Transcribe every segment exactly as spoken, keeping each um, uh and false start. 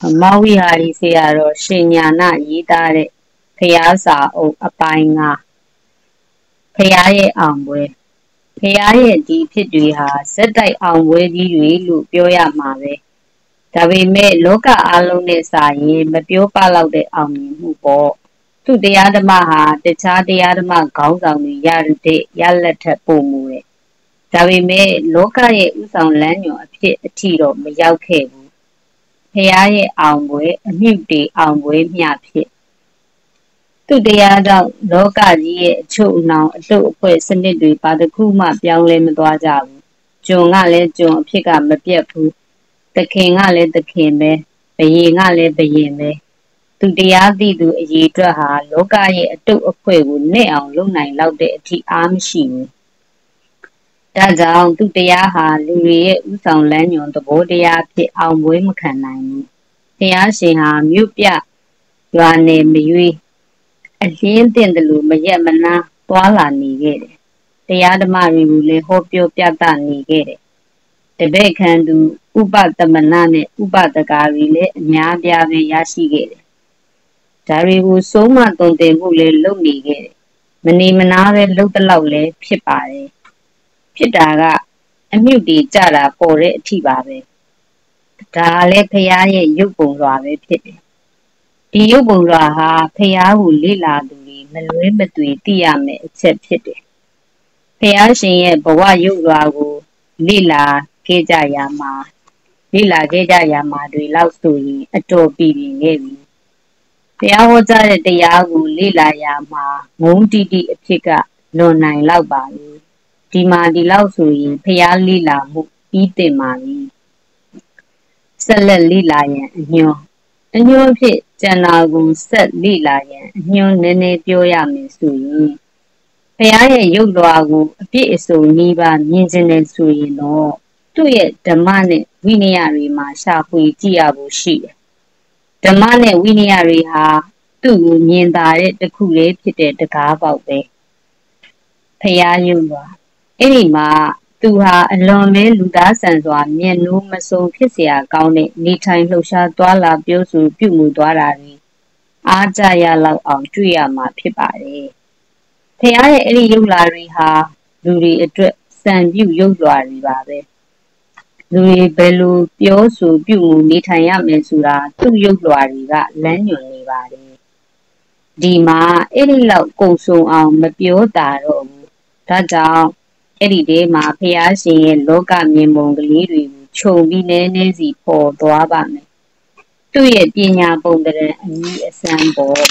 မောဝိဟာရီဆရာတော်ရှင်ညာဏရေးသားတဲ့ဖျားစာအုပ်အပိုင်းငါဖျားရဲ့အောင်ပွဲဖျားရဲ့ဒီဖြစ်တွေဟာဇက်တိုက်အောင်ပွဲကြီးတွေလို့ပြောရမှာပဲဒါပေမဲ့လောကအားလုံးနဲ့စာရင်မပြောပလောက်တဲ့အောင်မြင်မှုပေါ့သူတရားဓမ္မဟာတခြားတရားဓမ္မခေါင်းဆောင်တွေရတဲ့ရလက်ထက်ပုံမူတယ်ဒါပေမဲ့လောကရဲ့ဥဆောင်လမ်းညွန်အဖြစ်အထိတော့မရောက်ခဲ့ဘူးဖျားရဲ့အောင်ပွဲအမြင့်တေအောင်ပွဲမျှဖြစ်သူတရားကြောင့်လောကကြီးရဲ့အချုပ်အနှောင်အတုအဖွဲစနစ်တွေဘာတစ်ခုမှပြောင်းလဲမသွားကြဘူးကျွန်ကလည်းကျွန်အဖြစ်ကမပြတ်ဘူးသခင်ကလည်းသခင်ပဲဘယင်ကလည်းဘယင်ပဲသူတရားသိသူအရေးအတွက်ဟာလောကရဲ့အတုအဖွဲကိုနဲ့အောင်လုပ်နိုင်လောက်တဲ့အထိအားမရှိဘူးဒါကြောင့်သူတရားဟာလူတွေရဲ့ဥဆောင်လမ်းညွန်သဘောတရားဖြစ်အောင်ပွဲမခံနိုင်ဘူးတရားရှင်ဟာမြို့ပြရွာနယ်မရွေးအလင်းတင်တယ်လို့မရက်မနာသွားလာနေခဲ့တယ်တရားဓမ္မတွေကိုလည်းဟောပြောပြသနေခဲ့တယ်တပည့်ခံသူဥပသမနနဲ့ဥပဒကာတွေလည်းအများပြားပဲရရှိခဲ့တယ်ဒါတွေကိုစိုးမတုံတင်မှုလည်းလုပ်နေခဲ့တယ်မနေမနာပဲလှုပ်တလောက်လည်းဖြစ်ပါတယ်ဖြစ်တာကအမြုပ်တီကြတာပေါ်တဲ့အထိပါပဲဒါလည်းဖရာရဲ့ရုပ်ပုံလွှာပဲဖြစ်တယ်ဒီရုပ်ပုံလွှာဟာဖရာကိုလေ့လာသူတွေမလွဲမသွေသိရမယ်အချက်ဖြစ်တယ်ဖရာရှင်ရဲ့ဘဝရုပ်လွှာကိုလေ့လာခဲ့ကြရမှာလေ့လာခဲ့ကြရမှာတွေလောက်ဆိုရင်အတော်ပြည်ပြင်းခဲ့ပြီဖရာဟောကြားတဲ့တရားကိုလေ့လာရမှာငုံတိတိအဖြစ်ကလွန်နိုင်လောက်ပါပြီဒီမှာဒီလောက်ဆိုရင်ဖရာလေ့လာမှုပြီးတင်ပါပြီဆက်လက်လေ့လာရန်အညွှန်းအညွှန်းဖြစ်ကျန်တာကိုဆက်လေ့လာရန်အညွှန်းနည်းနည်းပြောရမယ်ဆိုရင်ဖရာရဲ့ရုပ်လွှာကိုအပြည့်အစုံနည်းပါမြင်ကျင်တယ်ဆိုရင်တော့သူ့ရဲ့ဓမ္မနဲ့ဝိနည်းတွေမှာရှာဖွေကြည့်ရဖို့ရှိတယ်ဓမ္မနဲ့ဝိနည်းတွေဟာသူ့ကိုမြင်သာတဲ့တစ်ခုလေးဖြစ်တဲ့တကားပေါက်ပဲဖရာရုပ်လွှာအဲ့ဒီမှာသူဟာအလွန်ပဲလူသားဆန်စွာမျက်နှိုးမစုံဖြစ်เสียကောင်းတဲ့နေထိုင်လှုပ်ရှားသွားလာပြောဆိုပြုမှုသွားတာတွေအားကြရလောက်အောင်တွေ့ရမှာဖြစ်ပါတယ်ဖရာရဲ့အဲ့ဒီရုပ်လွှာတွေဟာလူတွေအတွက်စံပြုရုပ်လွှာတွေပါပဲလူတွေဘယ်လိုပြောဆိုပြုမှုနေထိုင်ရမယ်ဆိုတာသူ့ရုပ်လွှာတွေကလမ်းညွှန်နေပါတယ်ဒီမှာအဲ့ဒီလောက်ကုံဆုံအောင်မပြောတာတော့ဘူးဒါကြောင့်အဲ့ဒီထဲမှာဖရာရှင်ရဲ့လောကမြင်ပုံကလေးတွေကိုခြုံပြီးနည်းနည်းစီပေါ်သွားပါမယ်သူ့ရဲ့ပညာပုံတဲ့အနည်းအစမ်းပေါ်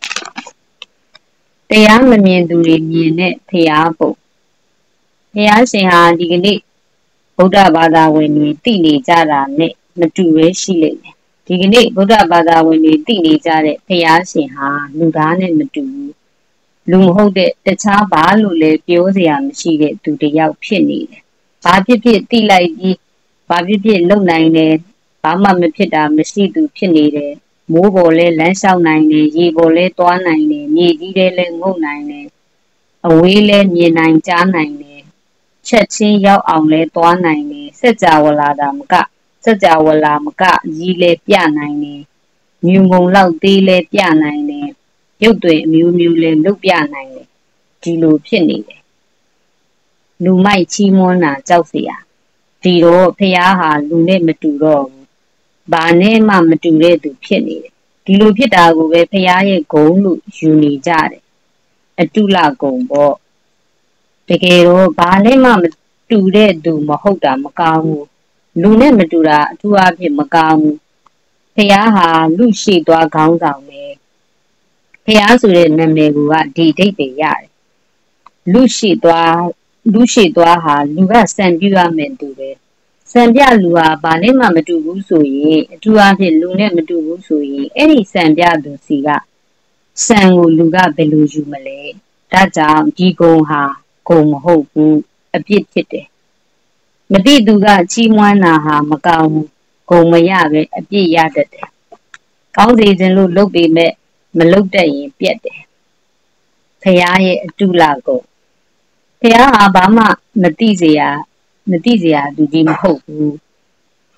တရားမမြင်သူတွေမြင်တဲ့ဖရာပုံဖရာရှင်ဟာဒီကနေ့ဗုဒ္ဓဘာသာဝင်တွေသိနေကြတာနဲ့မတူပဲရှိလိမ့်မယ်ဒီကနေ့ဗုဒ္ဓဘာသာဝင်တွေသိနေကြတဲ့ဖရာရှင်ဟာလူသားနဲ့မတူဘူးလူမဟုတ်တဲ့တခြားဘာလို့လဲပြောစရာမရှိတဲ့သူတစ်ယောက်ဖြစ်နေတယ်။ဘာဖြစ်ဖြစ်သိလိုက်ပြီးဘာဖြစ်ဖြစ်လုပ်နိုင်တယ်ဘာမှမဖြစ်တာမရှိသူဖြစ်နေတယ်။မိုးပေါ်လဲလမ်းလျှောက်နိုင်တယ်ရေပေါ်လဲသွားနိုင်တယ်မြေကြီးထဲလဲငုတ်နိုင်တယ်။အဝေးလဲမြင်နိုင်ကြားနိုင်တယ်။ချက်ချင်းရောက်အောင်လဲသွားနိုင်တယ်။စัจ java လာတာမကစัจ java လာမကကြီးလဲပြနိုင်တယ်။မြူငုံလောက်သေးလဲပြနိုင်တယ်။ရုပ်တွေအမျိုးမျိုးလဲလုပ်ပြနိုင်တယ်ဒီလိုဖြစ်နေတယ်လူမိုက်ချီးမွမ်းတာကြောက်เสียဒီတော့ဖရာဟာလူနဲ့မတူတော့ဘူးဘာနဲ့မှမတူတဲ့သူဖြစ်နေတယ်ဒီလိုဖြစ်တာကိုပဲဖရာရဲ့ဂုဏ်လို့ယူနေကြတယ်အတုလဂုဏ်ပေါ့တကယ်တော့ဘာနဲ့မှမတူတဲ့သူမဟုတ်တာမကောင်းဘူးလူနဲ့မတူတာအထူးအဖြစ်မကောင်းဘူးဖရာဟာလူရှိသွားခေါင်းဆောင်ပဲဖရာဆိုတဲ့နာမည်ကဒီဒိတ်တွေရတယ်လူရှိသွားလူရှိသွားဟာလူကစံပြရမယ်သူပဲစံပြလူဟာဘာနဲ့မှမတူဘူးဆိုရင်အထူးအဖြစ်လူနဲ့မတူဘူးဆိုရင်အဲ့ဒီစံပြသူစီကစံကိုလူကဘယ်လိုယူမလဲဒါကြောင့်ဒီကုံဟာကုံမဟုတ်ဘူးအပြစ်ဖြစ်တယ်မတိသူကချီးမွမ်းတာဟာမကောင်းဘူးကုံမရပဲအပြစ်ရတတ်တယ်ကောင်းစေခြင်းလို့လုပ်ပေမဲ့မလုပ်တတ်ရင်ပြက်တယ်ဖရာရဲ့အတုလကိုဖရာဟာဘာမှမသိเสียမသိเสียသူကြီးမဟုတ်ဘူး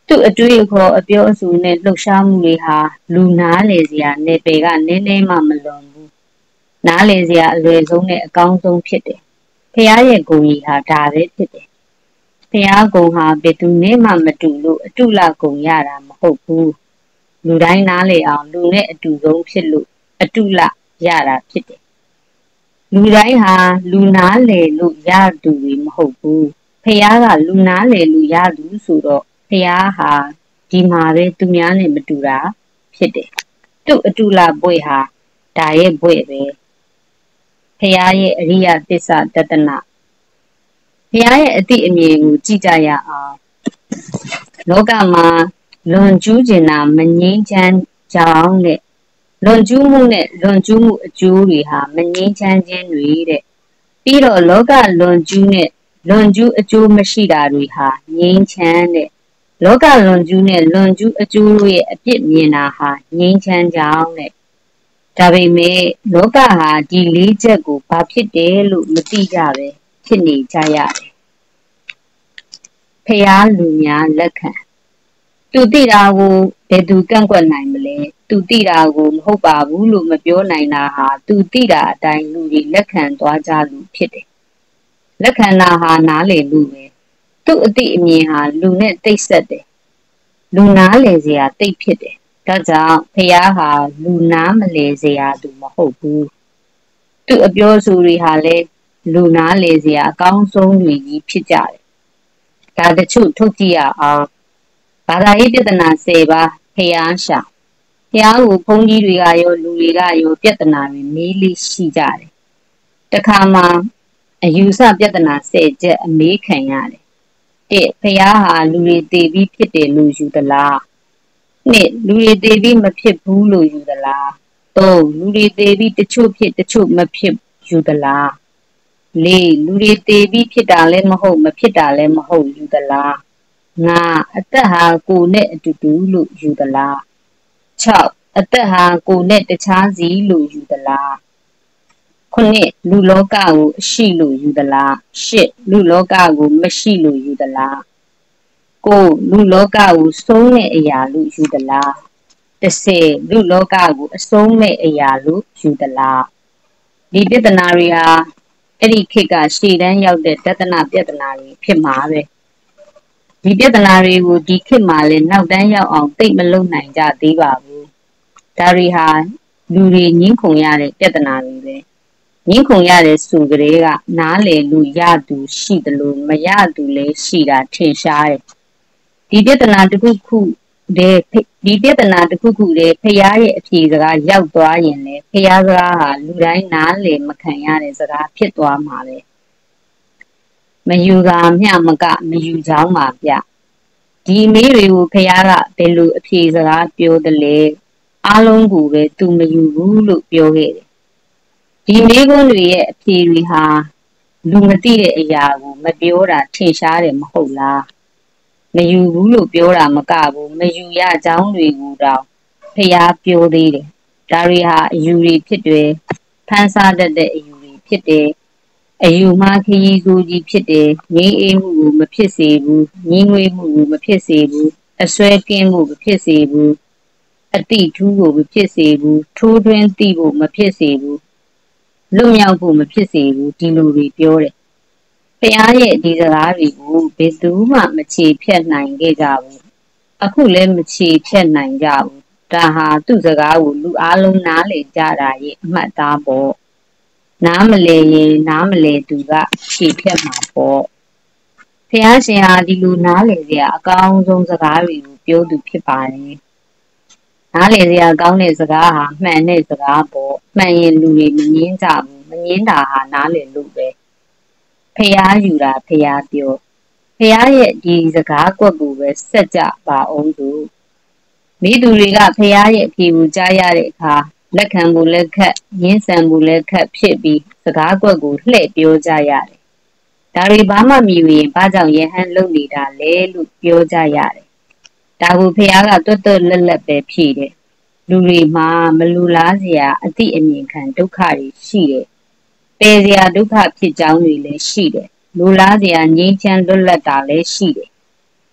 သူ့အတွေ့အခေါ်အပြောအဆိုနဲ့လှုပ်ရှားမှုတွေဟာလူနားလေစရာနယ်ပယ်ကနည်းနည်းမှမလွန်ဘူးနားလေစရာအလွယ်ဆုံးနဲ့အကောင်းဆုံးဖြစ်တယ်ဖះရဲ့ဂုဏ်ကြီးဟာဒါပဲဖြစ်တယ်ဖះဂုဏ်ဟာဘယ်သူနဲ့မှမတူလို့အတုလဂုဏ်ရတာမဟုတ်ဘူးလူတိုင်းနားလေအောင်လူနဲ့အတူဆုံးဖြစ်လို့အတုလရတာဖြစ်တယ်လူတိုင်းဟာလူနားလေလို့ရသူတွေမဟုတ်ဘူးဖះကလူနားလေလို့ရသူဆိုတော့ဖះဟာဒီမှာပဲသူများနဲ့မတူတာဖြစ်တယ်သူ့အတုလဘွဲ့ဟာဒါရဲ့ဘွဲ့ပဲဖះရဲ့အရိယသစ္စာတတနာဖះရဲ့အတိအမြင်ကိုကြည့်ကြရအောင်လောကမှာလွန်ကျူးကျင်တာမငြိမ်းချမ်းကြောင်းတဲ့လွန်ကျူးမှုနဲ့လွန်ကျူးမှုအကျိုးတွေဟာမငြိမ်းချမ်းခြင်းတွေတဲ့ပြီးတော့လောကလွန်ကျူးနဲ့လွန်ကျူးအကျိုးမရှိတာတွေဟာငြိမ်းချမ်းတဲ့လောကလွန်ကျူးနဲ့လွန်ကျူးအကျိုးတို့ရဲ့အပြစ်မြင်တာဟာငြိမ်းချမ်းကြောင်းတဲ့ဒါပေမဲ့လောကဟာဒီလေးချက်ကိုဘာဖြစ်တယ်လို့မသိကြပဲဖြစ်နေကြရတယ်ဖះလူများလက်ခံသူသိတာကိုဘယ်သူကန့်ကွက်နိုင်မလဲသူသိတာကိုမဟုတ်ပါဘူးလို့မပြောနိုင်တာဟာသူသိတာအတိုင်းလူတွေလက်ခံသွားကြလို့ဖြစ်တယ်လက်ခံတာဟာနားလေလူပဲသူ့အတိအမြင်ဟာလူနဲ့တိတ်ဆက်တယ်လူနားလေစရာတိတ်ဖြစ်တယ်ဒါကြောင့်ဖះဟာလူနားမလေစရာသူမဟုတ်ဘူးသူ့အပြောဆိုတွေဟာလည်းလူနားလေစရာအကောင်းဆုံးတွေကြီးဖြစ်ကြတယ်ဒါတချို့ထုတ်ကြည့်ရအောင်ဘာသာရေးပြဿနာ၁၀ပါးဖះရှာဖះကိုဘုန်းကြီးတွေကရောလူတွေကရောပြဿနာတွေမေးလေးရှိကြတယ်တခါမှအယူဆပြဿနာ၁၀ချက်အမေးခံရတယ်တစ်ဖះဟာလူတွေတည်ပြီးဖြစ်တယ်လို့ယူသလားနှစ်လူတွေတည်ပြီးမဖြစ်ဘူးလို့ယူသလားသုံးလူတွေတည်ပြီးတချို့ဖြစ်တချို့မဖြစ်ယူသလားလေးလူတွေတည်ပြီးဖြစ်တာလည်းမဟုတ်မဖြစ်တာလည်းမဟုတ်ယူသလားငါအသက်ဟာကိုယ်နဲ့အတူတူလို့ယူသလား၆အသက်ဟာကိုယ်နဲ့တခြားစီလို့ယူသလားခုနှစ်လူလောကကိုအရှိလို့ယူသလားရှစ်လူလောကကိုမရှိလို့ယူသလားကိုလူလောကကိုဆုံးတဲ့အရာလို့ယူသလားတစ်ဆယ်လူလောကကိုအဆုံးမဲ့အရာလို့ယူသလားဒီပြဿနာတွေဟာအဲ့ဒီခေတ်ကရှေ့တန်းရောက်တဲ့တသနာပြဿနာတွေဖြစ်မှာပဲဒီပြဿနာတွေကိုဒီခေတ်မှာလည်းနောက်တန်းရောက်အောင်သိမလုံနိုင်ကြသေးပါဘူးဒါတွေဟာလူတွေငင်းခုန်ရတဲ့ပြဿနာတွေပဲငင်းခုန်ရတဲ့ဆိုကြတဲ့ကနားလေလူရသူရှိတယ်လို့မရသူလည်းရှိတာထင်ရှားတယ်ဒီပြဿနာတစ်ခုခုတည်းဒီပြဿနာတစ်ခုခုတည်းဖះရဲ့အဖြေစကားရောက်သွားရင်လေဖះစကားဟာလူတိုင်းနားလေမခံရတဲ့စကားဖြစ်သွားမှာပဲမယူတာမျှမကမယူချောင်းပါဗျဒီမေးတွေကိုဖះကဘယ်လိုအဖြေစကားပြောတယ်လဲအားလုံးကိုပဲသူမယူဘူးလို့ပြောခဲ့တယ်ဒီမေးခွန်းတွေရဲ့အဖြေတွေဟာလူမသိတဲ့အရာကိုမပြောတာထင်ရှားတယ်မဟုတ်လားမယူဘူးလို့ပြောတာမကဘူးမယူရချောင်းတွေကိုတော့ဖះပြောသေးတယ်ဒါတွေဟာအယူတွေဖြစ်တယ်ဖန်ဆားတတ်တဲ့အယူတွေဖြစ်တယ်အယူမှခရီးဆိုးကြီးဖြစ်တယ်ငြိမ်းအေးမှုကိုမဖြစ်စေဘူးငြင်းငွေမှုကိုမဖြစ်စေဘူးအစွဲကင်းမှုမဖြစ်စေဘူးအတိထူးကိုမဖြစ်စေဘူးထိုးထွင်းသိဖို့မဖြစ်စေဘူးလွတ်မြောက်ဖို့မဖြစ်စေဘူးဒီလိုတွေပြောတယ်ဖះရဲ့ဒီစကားတွေကိုဘယ်သူမှမချေဖြတ်နိုင်ခဲ့ကြဘူးအခုလည်းမချေဖြတ်နိုင်ကြဘူးဒါဟာသူ့စကားကိုလူအားလုံးနားလည်ကြတာရဲ့အမှတ်သားပေါ့နားမလဲရင်နားမလဲသူကချေဖြတ်မှာပေါ့ဖះရှင်ဟာဒီလိုနားလည်စရာအကောင်းဆုံးစကားတွေကိုပြောသူဖြစ်ပါတယ်နားလည်စရာကောင်းတဲ့စကားဟာမှန်တဲ့စကားပေါ့မှန်ရင်လူတွေမငင်းကြဘူးမငင်းတာဟာနားလည်လို့ပဲဖះယူတာဖះပြောဖះရဲ့ဒီစကားကွက်ကိုပဲဆက်ကြပါအောင်သူမိသူတွေကဖះရဲ့အဖြေကိုကြားရတဲ့အခါလက်ခံဖို့လက်ခက်ရင်းဆန်ဖို့လက်ခက်ဖြစ်ပြီးစကားကွက်ကိုလှည့်ပြောကြရတယ်ဒါတွေဘာမှမယူရင်ဘာကြောင့်ယဟန်လုံနေတာလဲလို့ပြောကြရတယ်ဒါကိုဖះကတွတ်တွတ်လက်လက်ပဲဖြေတယ်လူတွေမှာမလူလားစရာအတိအမြင်ခံဒုက္ခတွေရှိတယ်ပယ်စရာဒုက္ခဖြစ်ကြောင်းတွေလည်းရှိတယ်လူလားစရာငြိမ်းချမ်းလွတ်လပ်တာလည်းရှိတယ်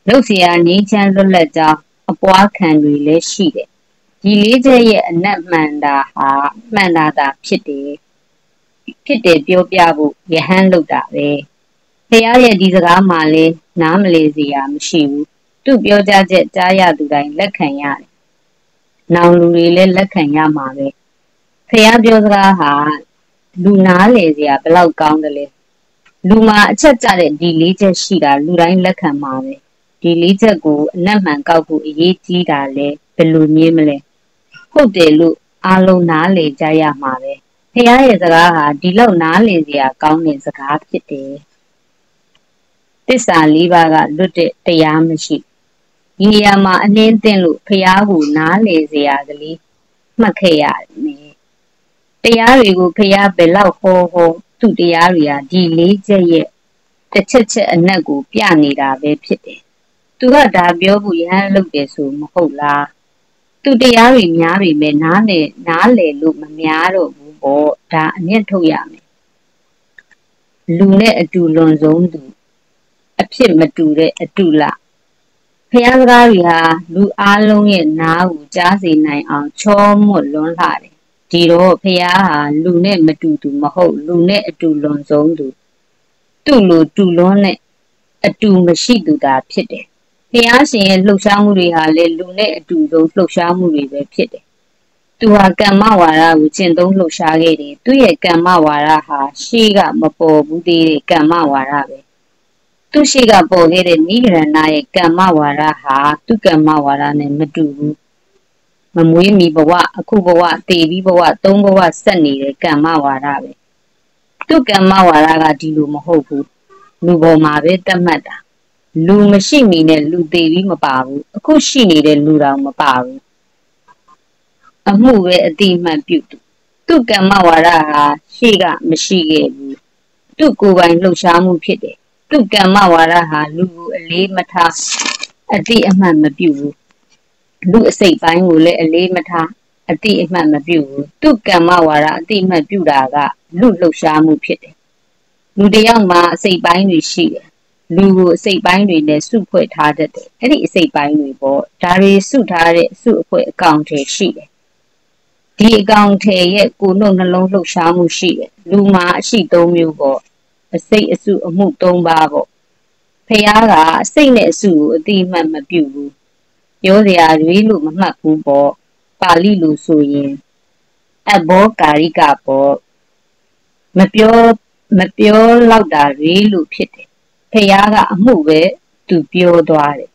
လုပ်เสียငြိမ်းချမ်းလွတ်လပ်ကြောင်းအပွားခံတွေလည်းရှိတယ်ဒီလေးချက်ရဲ့အနက်မှန်တာဟာမှန်တာသာဖြစ်တယ်ဖြစ်တယ်ပြောပြဖို့ယဟန်လုပ်တာပဲဖះရဲ့ဒီစကားမှလည်းနားမလည်စရာမရှိဘူးသူ့ပြောကြားချက်ကြားရသူတိုင်းလက်ခံရတယ်နောင်လူတွေလည်းလက်ခံရမှာပဲဖះပြောစကားဟာလူနားလေစရာဘယ်လောက်ကောင်းတယ်လဲလူမှာအချက်ကြတဲ့ဒီလေးချက်ရှိတာလူတိုင်းလက်ခံမှာပဲဒီလေးချက်ကိုအနက်မှန်ကောက်ဖို့အရေးကြီးတာလဲဘယ်လိုမြင်မလဲဟုတ်တယ်လို့အားလုံးနားလေကြရမှာပဲဖះရဲ့စကားဟာဒီလောက်နားလေစရာကောင်းတဲ့စကားဖြစ်တယ်သစ္စာလေးပါးကလွတ်တဲ့တရားမရှိဒီနေရာမှာအနှင်းသင့်လို့ဖះကိုနားလေစရာကလေးမှတ်ခဲ့ရတယ်တရားတွေကိုဖះဘယ်လောက်ဟောဟောသူ့တရားတွေဟာဒီလေးချက်ရဲ့တစ်ချက်ချက်အနက်ကိုပြနေတာပဲဖြစ်တယ်သူကဒါပြောဖို့ရဟန်းလုပ်တယ်ဆိုမဟုတ်လားသူတရားတွေများပြီမဲ့နားနဲ့နားလေလို့မများတော့ဘူးပေါ့ဒါအမျက်ထုတ်ရမယ်လူနဲ့အတူလွန်ဆုံးသူအဖြစ်မတူတဲ့အတူလားဖះစကားတွေဟာလူအားလုံးရဲ့နားကိုကြားစေနိုင်အောင်ချောမွတ်လွန်းလာတယ်ဒီတော့ဖះဟာလူနဲ့မတူသူမဟုတ်လူနဲ့အတူလွန်ဆုံးသူသူ့လိုတူလွန်းတဲ့အတူမရှိသူသာဖြစ်တယ်ဖះရှင်ရဲ့လှုပ်ရှားမှုတွေဟာလည်းလူနဲ့အတူဆုံးလှုပ်ရှားမှုတွေပဲဖြစ်တယ်သူဟာကမ္မဝါဒကိုကျင့်သုံးလှုပ်ရှားခဲ့တယ်သူ့ရဲ့ကမ္မဝါဒဟာရှေးကမပေါ်ဘူးသေးတဲ့ကမ္မဝါဒပဲသူရှေ့ကပေါ်ခဲ့တဲ့နိဂရဏရဲ့ကမ္မဝါဒဟာသူကမ္မဝါဒနဲ့မတူဘူးမမွေးမီဘဝအခုဘဝတေပြီးဘဝသုံးဘဝဆက်နေတဲ့ကမ္မဝါဒပဲသူကမ္မဝါဒကဒီလိုမဟုတ်ဘူးလူပေါ်မှာပဲတတ်မှတ်တာလူမရှိမီနဲ့လူသေးပြီးမပါဘူးအခုရှိနေတဲ့လူတော်မပါဘူးအမှုပဲအတိအမှတ်ပြုသူသူကမ္မဝါဒဟာရှေ့ကမရှိခဲ့ဘူးသူကိုယ်ပိုင်လှုပ်ရှားမှုဖြစ်တယ်သူကမ္မဝါဒဟာလူကိုအလေးမထားအတိအမှတ်မပြုဘူးလူအစိတ်ပိုင်းကိုလည်းအလေးမထားအတိအမှတ်မပြုဘူးသူကမ္မဝါဒအတိအမှတ်ပြုတာကလူလှုပ်ရှားမှုဖြစ်တယ်လူတယောက်မှာအစိတ်ပိုင်းတွေရှိတယ်လူကိုအစိတ်ပိုင်းတွေနဲ့စုဖွဲ့ထားတတ်တယ်အဲ့ဒီအစိတ်ပိုင်းတွေပေါ့ဒါတွေစုထားတဲ့အစုအဖွဲ့အကောင်တွေရှိတယ်ဒီအကောင်တွေရဲ့ကိုယ်နှုတ်နှလုံးလှုပ်ရှားမှုရှိတယ်လူမှာအရှိသုံးမျိုးပေါ့အစိတ်အစုအမှုသုံးပါးပေါ့ဖះကအစိတ်နဲ့အစုကိုအတိအမှတ်မပြုဘူးပြောစရာတွေလို့မမှတ်ဘူးပေါ့ပါဠိလိုဆိုရင်အဘောကာရိကပေါ့မပြောမပြောလောက်တာတွေလို့ဖြစ်တယ်ဖះကအမှုပဲသူပြောသွားတယ်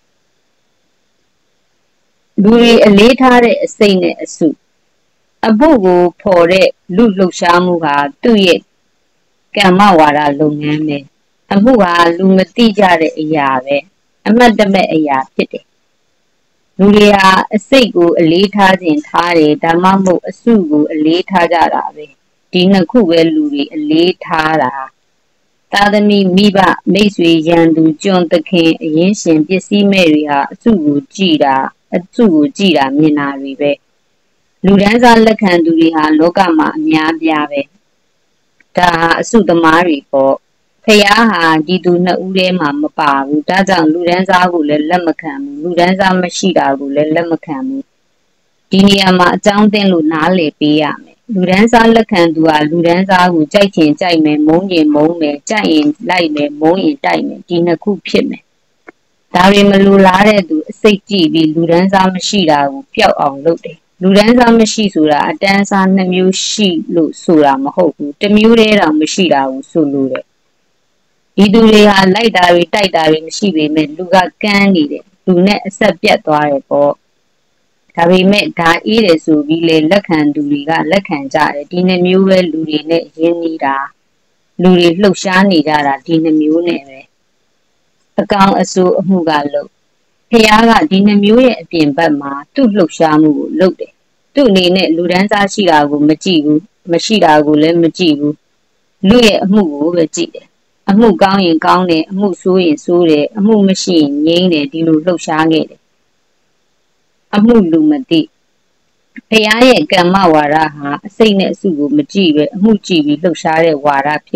လူတွေအလေးထားတဲ့အစိတ်နဲ့အစုအမှုကိုဖော်တဲ့လူလှုပ်ရှားမှုကသူ့ရဲ့ကမ္မဝါဒလုပ်ငန်းပဲအမှုဟာလူမသိကြတဲ့အရာပဲအမှတ်တမဲ့အရာဖြစ်တယ်လူတွေဟာအစိတ်ကိုအလေးထားခြင်းထားတယ်ဒါမှမဟုတ်အစုကိုအလေးထားကြတာပဲဒီနှစ်ခုပဲလူတွေအလေးထားတာသာသမီမိဘမိတ်ဆွေရန်သူကျွန်သခင်အရင်းရှင်ပစ္စည်းမဲ့တွေဟာအစုကိုကြည်တာအစုကိုကြည်တာမြင်တာတွေပဲလူဒန်းစားလက်ခံသူတွေဟာလောကမှာအများပြားပဲဒါဟာအစုသမားတွေပေါ့ဖះဟာဒီသူနှစ်ဦးထဲမှာမပါဘူးဒါကြောင့်လူဒန်းစားကိုလည်းလက်မခံဘူးလူဒန်းစားမရှိတာကိုလည်းလက်မခံဘူးဒီနေရာမှာအကြောင်းတင်လို့နားလည်ပေးရမယ်လူဒန်းစားလက်ခံသူဟာလူဒန်းစားကိုကြိုက်ချင်ကြိုက်မယ်မုန်းရင်မုန်းမယ်ကြိုက်ရင်လိုက်မယ်မုန်းရင်တိုက်မယ်ဒီနှစ်ခုဖြစ်မယ်ဒါတွေမလိုလားတဲ့သူအစိတ်ကြည့်ပြီးလူဒန်းစားမရှိတာကိုပျောက်အောင်လုပ်တယ်လူဒန်းစားမရှိဆိုတာအတန်းစားနှစ်မျိုးရှိလို့ဆိုတာမဟုတ်ဘူးတစ်မျိုးတည်းတောင်မရှိတာကိုဆိုလို့တယ်ဒီသူတွေဟာလိုက်တာတွေတိုက်တာတွေမရှိပေမဲ့လူကကန်းနေတယ်လူနဲ့အဆက်ပြတ်သွားတယ်ပေါ့ဒါပေမဲ့ဒါအေးတယ်ဆိုပြီးလေလက်ခံသူတွေကလက်ခံကြတယ်ဒီနှစ်မျိုးပဲလူတွေနဲ့ရင်းနှီးတာလူတွေလှုပ်ရှားနေကြတာဒီနှစ်မျိုးနဲ့ပဲအကောင်အဆိုးအမှုကလို့ဖះကဒီနှစ်မျိုးရဲ့အပြင်ဘက်မှာသူ့လှုပ်ရှားမှုကိုလုပ်တယ်သူ့အနေနဲ့လူဒန်းစားရှိတာကိုမကြည့်ဘူးမရှိတာကိုလည်းမကြည့်ဘူးလူရဲ့အမှုကိုပဲကြည့်တယ်အမှုကောင်းရင်ကောင်းတယ်အမှုဆိုးရင်ဆိုးတယ်အမှုမရှိရင်ငြိမ်းတယ်ဒီလိုလှုပ်ရှားခဲ့တယ်အမှုလူမသိဖះရဲ့ကမ္မဝါဒဟာအစိတ်နဲ့အစုကိုမကြည့်ပဲအမှုကြည့်ပြီးလှုပ်ရှားတဲ့ဝါဒဖြစ်တယ်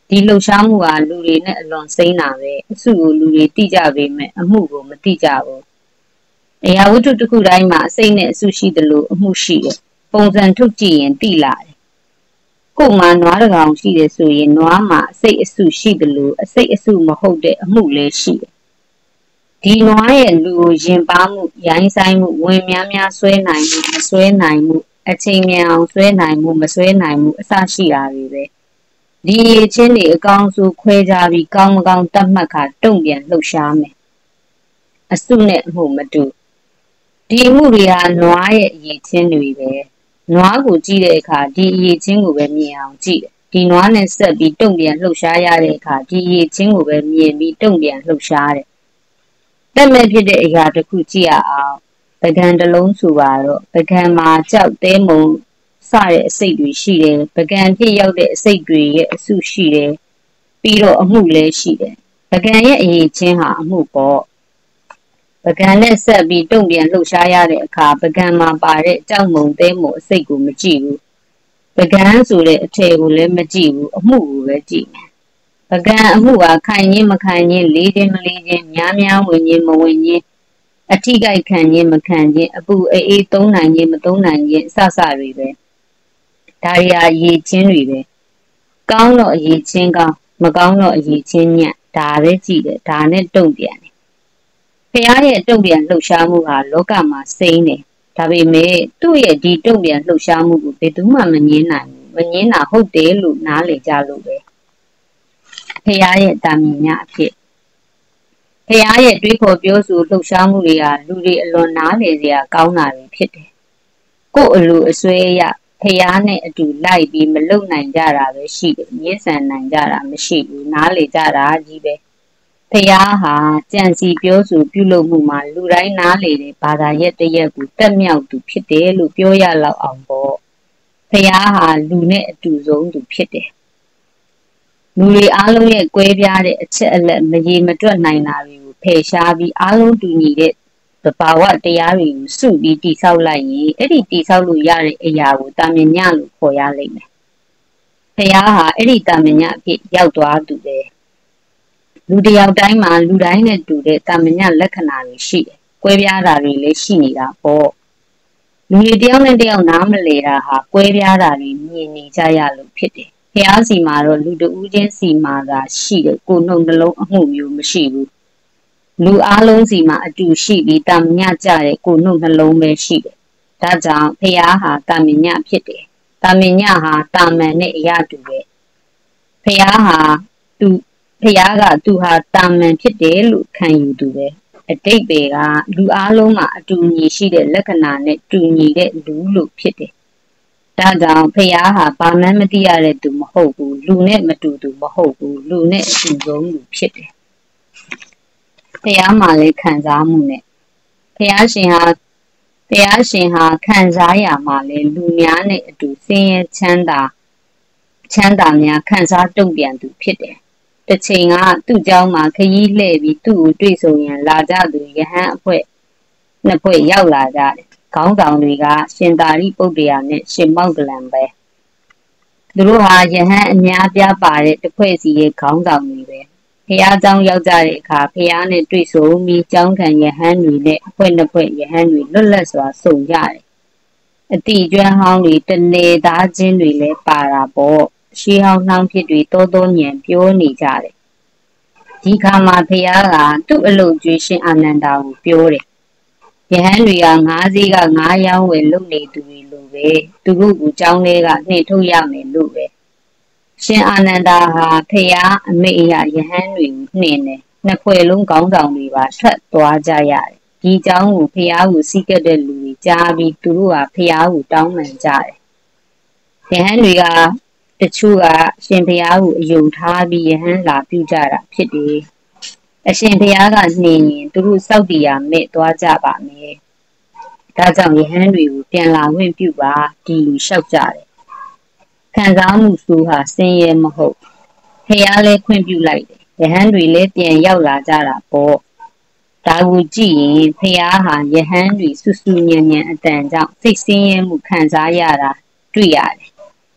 ဒီလှုပ်ရှားမှုဟာလူတွေနဲ့အလွန်စိမ့်တာပဲအစုကိုလူတွေတိကြပေမဲ့အမှုကိုမတိကြဘူးအရာဝတ္ထုတစ်ခုတိုင်းမှာအစိမ့်နဲ့အစုရှိသလိုအမှုရှိတယ်ပုံစံထုတ်ကြည့်ရင်တိလာတယ်ကို့မှာနွားတကောင်ရှိတယ်ဆိုရင်နွားမှာအစိတ်အစုရှိသလိုအစိတ်အစုမဟုတ်တဲ့အမှုလည်းရှိတယ်ဒီနွားရဲ့လူကိုရင်ပါမှုရိုင်းဆိုင်မှုဝင်များများဆွဲနိုင်မှုမဆွဲနိုင်မှုအချိန်မြန်အောင်ဆွဲနိုင်မှုမဆွဲနိုင်မှုအစရှိတာတွေပဲဒီရချင်းတွေအကောင်စုခွဲကြပြီးကောင်းမကောင်းတတ်မှတ်ခါတုံ့ပြန်လှုပ်ရှားမယ်အစုနဲ့အမှုမတူဒီအမှုတွေဟာနွားရဲ့အရေးချင်းတွေပဲနွားကိုကြည့်တဲ့အခါဒီအရေးချင်းကိုပဲမြင်အောင်ကြည့်တယ်ဒီနွားနဲ့ဆက်ပြီးတုံ့ပြန်လှုပ်ရှားရတဲ့အခါဒီအရေးချင်းကိုပဲမြင်ပြီးတုံ့ပြန်လှုပ်ရှားတယ်တက်မဲ့ဖြစ်တဲ့အရာတစ်ခုကြည့်ရအောင်ပကံတစ်လုံးဆိုပါတော့ပကံမှာကြောက်တဲမုံစတဲ့အစိတ်တွေရှိတယ်ပကံဖြစ်ရောက်တဲ့အစိတ်တွေရဲ့အစုရှိတယ်ပြီးတော့အမှုလည်းရှိတယ်ပကံရဲ့အရေးချင်းဟာအမှုပေါ့ပကံနဲ့ဆက်ပြီးတုံ့ပြန်လှုပ်ရှားရတဲ့အခါပကံမှာပါတဲ့ကြောက်မုံတဲမုံအစိတ်ကိုမကြည့်ဘူးပကံဆိုတဲ့အထည်ကိုလည်းမကြည့်ဘူးအမှုကိုပဲကြည့်မယ်ပကံအမှုဟာခိုင်ခြင်းမခိုင်ခြင်းလေးခြင်းမလေးခြင်းများများဝင်ခြင်းမဝင်ခြင်းအထိကိုက်ခံခြင်းမခံခြင်းအပူအေးအေးသုံးနိုင်ခြင်းမသုံးနိုင်ခြင်းအစစတွေပဲဒါရီယာအရေးချင်းတွေပဲကောင်းတော့အရေးချင်းကောင်းမကောင်းတော့အရေးချင်းညံ့ဒါပဲကြည့်တယ်ဒါနဲ့တုံ့ပြန်တယ်ဖះရဲ့တုံ့ပြန်လှုပ်ရှားမှုဟာလောကမှာစိမ့်တယ်ဒါပေမဲ့သူ့ရဲ့ဒီတုံ့ပြန်လှုပ်ရှားမှုကိုဘယ်သူမှမငင်းနိုင်ဘူးမငင်းတာဟုတ်တယ်လို့နားလည်ကြလို့ပဲဖះရဲ့တာမင်ညအဖြစ်ဖះရဲ့တွေးခေါ်ပြောဆိုလှုပ်ရှားမှုတွေဟာလူတွေအလွန်နားလည်စရာကောင်းတာတွေဖြစ်တယ်ကို့အလိုအစွဲရဖះနဲ့အတူလိုက်ပြီးမလုံနိုင်ကြတာပဲရှိတယ်မြစ်ဆန်နိုင်ကြတာမရှိဘူးနားလည်ကြတာကြီးပဲဖះဟာကြံစီပြောဆိုပြုလုပ်မှုမှာလူတိုင်းနားလည်တဲ့ဘာသာရက်တရက်ကိုတက်မြောက်သူဖြစ်တယ်လို့ပြောရလောက်အောင်ပေါ့ဖះဟာလူနဲ့အတူဆုံးသူဖြစ်တယ်လူတွေအားလုံးရဲ့ကွဲပြားတဲ့အချက်အလက်မရေမတွက်နိုင်တာတွေကိုဖယ်ရှားပြီးအားလုံးတူညီတဲ့သဘာဝတရားတွေကိုစုပြီးတိဆောက်လိုက်ရင်အဲ့ဒီတိဆောက်လို့ရတဲ့အရာကိုတာမင်ညလို့ခေါ်ရလိမ့်မယ်ဖះဟာအဲ့ဒီတာမင်ညအဖြစ်ရောက်သွားသူပဲလူတယောက်တိုင်းမှာလူတိုင်းနဲ့တူတဲ့တာမင်ညလက္ခဏာတွေရှိတယ်။ကွဲပြားတာတွေလည်းရှိနေတာပေါ့။လူတွေတယောက်နဲ့တယောက်နားမလည်တာဟာကွဲပြားတာတွေမြင်နေကြရလို့ဖြစ်တယ်။ဖះစီမှာတော့လူတဦးချင်းစီမှာသာရှိတဲ့ကိုယ်နှုတ်နှလုံးအမှုမျိုးမရှိဘူး။လူအားလုံးစီမှာအတူရှိပြီးတာမင်ညကြတဲ့ကိုယ်နှုတ်နှလုံးပဲရှိတယ်။ဒါကြောင့်ဖះဟာတာမင်ညဖြစ်တယ်။တာမင်ညဟာတာမန်နဲ့အရာတူပဲ။ဖះဟာသူဖះကသူဟာတာမန်ဖြစ်တယ်လို့ခံယူသူပဲအတိတ်ပဲကလူအားလုံးမှာအတူညီရှိတဲ့လက္ခဏာနဲ့တူညီတဲ့လူလို့ဖြစ်တယ်ဒါကြောင့်ဖះဟာဘာမှမသိရတဲ့သူမဟုတ်ဘူးလူနဲ့မတူသူမဟုတ်ဘူးလူနဲ့အတူဆုံးလူဖြစ်တယ်ဖះမှာလည်းခံစားမှုနဲ့ဖះရှင်ဟာဖះရှင်ဟာခံစားရမှာလေလူများနဲ့အတူဆင်းရဲချမ်းသာချမ်းသာများခံစားတုံ့ပြန်သူဖြစ်တယ်တစ်ချိန်ကသူ့เจ้าမှာခရီးလှည့်ပြီးသူ့ကိုတွေ့ဆုံရင်လာကြသူယဟန်အဖွဲ့နှစ်ဖွဲ့ရောက်လာကြတယ်ခေါင်းဆောင်တွေကရှင်သာရိပုတ္တရာနဲ့ရှင်မောက္ကလံပဲသူတို့ဟာယဟန်အများပြားပါတဲ့တစ်ဖွဲ့စီရဲ့ခေါင်းဆောင်တွေပဲဖះเจ้าရောက်ကြတဲ့အခါဖះနဲ့တွေ့ဆုံပြီးเจ้าခံယဟန်တွေနဲ့အဖွဲ့နှစ်ဖွဲ့ယဟန်တွေလွတ်လပ်စွာဆုံကြတယ်အတိကျွမ်းဟောင်းတွေတနေသားချင်းတွေလည်းပါတာပေါ့ရှေးဟောင်းနှောင်းဖြစ်တွေတိုးတိုးညံပြောနေကြတယ်ဒီခါမှာဖះကသူ့အလုပ်ကျွေးရှင်အာနန္ဒာကိုပြောတယ်ယဟန်တွေကငါးစီးကငါးရောင်းဝယ်လုပ်နေသူတွေလိုပဲသူတို့ကိုကျောင်းထဲကနှင်ထုတ်ရမယ်လို့ပဲရှင်အာနန္ဒာဟာဖះအမေအရယဟန်တွေကိုနှင်တယ်နှစ်ဖွဲ့လုံးခေါင်းဆောင်တွေပါထွက်သွားကြရတယ်ဒီကျောင်းကိုဖះကိုစီးကပ်တဲ့လူတွေကြားပြီးသူတို့ဟာဖះကိုတောင်းပန်ကြတယ်ယဟန်တွေကတချို့ကရှင်ဘုရားကိုအယုံထားပြီးယဟန်လာပြုကြတာဖြစ်တယ်။အရှင်ဘုရားကနှင်ရင်သူတို့စောက်တရားမဲ့သွားကြပါမယ်။ဒါကြောင့်ယဟန်တွေကိုပြန်လာခွင့်ပြုပါဒီလိုလျှောက်ကြတယ်။ခံစားမှုဆိုဟာဆင်းရဲမဟုတ်။ဘုရားလည်းခွင့်ပြုလိုက်တယ်။ယဟန်တွေလည်းပြန်ရောက်လာကြတာပေါ့။ဒါကိုကြည့်ရင်ဘုရားဟာယဟန်တွေဆူဆူညံညံအတန်ကြောင့်စိတ်ဆင်းရဲမှုခံစားရတာတွေ့ရတယ်။ဖ